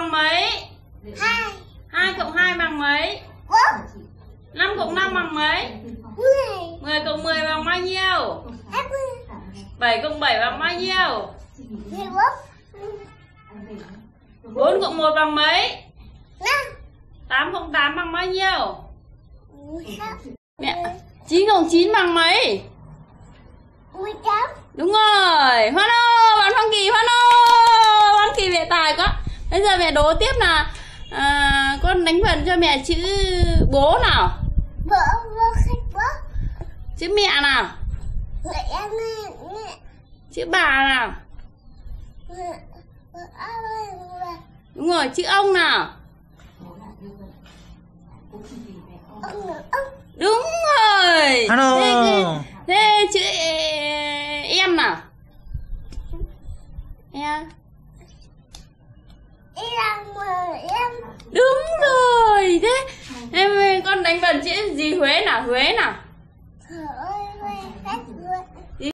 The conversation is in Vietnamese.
bằng mấy? 2. 2 cộng 2 bằng mấy? 4. 5 cộng 5 bằng mấy? 10. 10 cộng 10 bằng bao nhiêu? 20. 7 cộng 7 bằng bao nhiêu? 14. 4 cộng 1 bằng mấy? 5. 8 cộng 8 bằng bao nhiêu? 16. Mẹ, 9 cộng 9 bằng mấy? 18. Đúng rồi. Hoan hô, bạn Phong Kỳ, hoan hô. Phong Kỳ mẹ tài quá. Bây giờ mẹ đố tiếp là con đánh vần cho mẹ chữ bố nào. Bố khách bố. Chữ mẹ nào. Mẹ. Chữ bà nào. Đúng rồi, chữ ông nào. Đúng rồi. Hello. Thế chữ em nào. Em. Em. Đúng rồi. Thế em con đánh vần chữ gì Huế nào, Huế nào. Trời ơi.